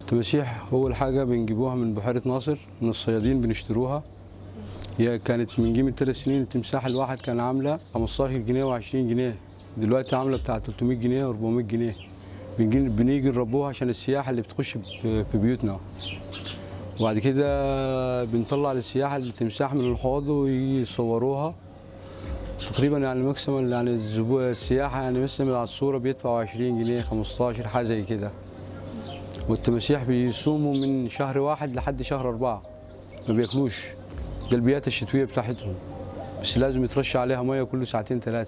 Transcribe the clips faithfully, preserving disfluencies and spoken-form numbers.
التماسيح أول حاجة بنجيبوها من بحيرة ناصر، من الصيادين بنشتروها. هي كانت من قيمة ثلاث سنين التمساح الواحد كان عاملة خمستاشر جنيه وعشرين جنيه، دلوقتي عاملة بتاع تلتمية جنيه وأربعمية جنيه. بنجي بنيجي نربوها عشان السياحة اللي بتخش في بيوتنا. وبعد كده بنطلع للسياح التمساح من الحوض ويصوروها. تقريبا يعني ماكسيمال يعني السياحة يعني مثلا على الصورة بيدفعوا عشرين جنيه خمستاشر حاجة زي كده. والتماسيح بيصوموا من شهر واحد لحد شهر أربعة، ما بياكلوش. ده البيئات الشتوية بتاعتهم، بس لازم يترش عليها مية كل ساعتين ثلاثة.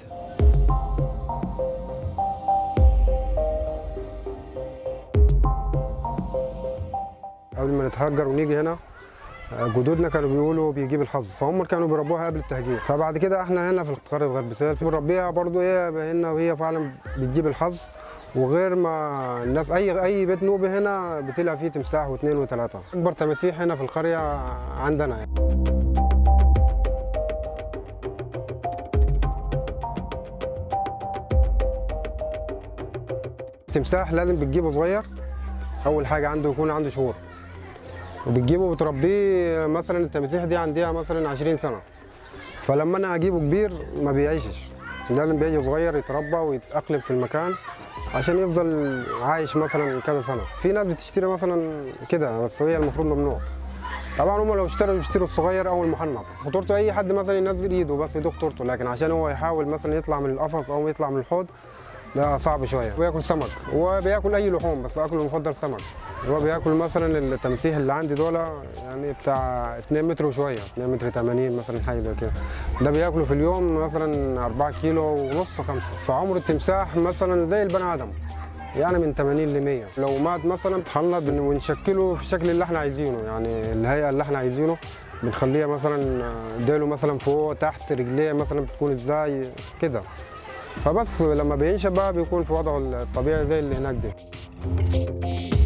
قبل ما نتهجر ونيجي هنا جدودنا كانوا بيقولوا بيجيب الحظ، فهم كانوا بيربوها قبل التهجير. فبعد كده احنا هنا في قرية غربسيل بنربيها برضه ايه هنا، وهي فعلا بتجيب الحظ. وغير ما الناس اي اي بيت نوبي هنا بتلاقي فيه تمساح واثنين وثلاثه. اكبر تماسيح هنا في القريه عندنا يعني. التمساح لازم بتجيبه صغير، اول حاجه عنده يكون عنده شهور، وبتجيبه وبتربيه. مثلا التماسيح دي عندها مثلا عشرين سنه، فلما انا اجيبه كبير ما بيعيشش، لازم بيجي صغير يتربى ويتاقلم في المكان عشان يفضل عايش مثلا كذا سنه. في ناس بتشتري مثلا كده، بس هي المفروض ممنوع. طبعا هم لو اشتروا يشتروا الصغير او المحنط. خطورته اي حد مثلا ينزل ايده بس يدوق خطورته، لكن عشان هو يحاول مثلا يطلع من القفص او يطلع من الحوض ده صعب شويه. بياكل سمك، هو بياكل اي لحوم بس اكله المفضل سمك. هو بياكل مثلا التماسيح اللي عندي دول يعني بتاع اتنين متر وشويه، اتنين متر تمانين مثلا حاجه زي كده. ده بياكله في اليوم مثلا أربعة كيلو ونص خمسة. فعمر التمساح مثلا زي البني ادم، يعني من تمانين ل مية. لو مات مثلا بتحنط ونشكله في الشكل اللي احنا عايزينه، يعني الهيئه اللي احنا عايزينه. بنخليها مثلا ديله مثلا فوق تحت، رجليه مثلا بتكون ازاي كده. فبس لما بينشف بقى بيكون في وضعه الطبيعي زي اللي هناك ده.